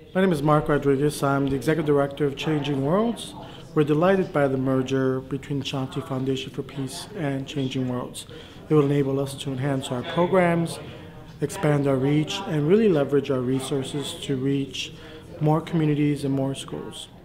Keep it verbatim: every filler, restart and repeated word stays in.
My name is Mark Rodriguez. I'm the Executive Director of Changing Worlds. We're delighted by the merger between Shanti Foundation for Peace and Changing Worlds. It will enable us to enhance our programs, expand our reach, and really leverage our resources to reach more communities and more schools.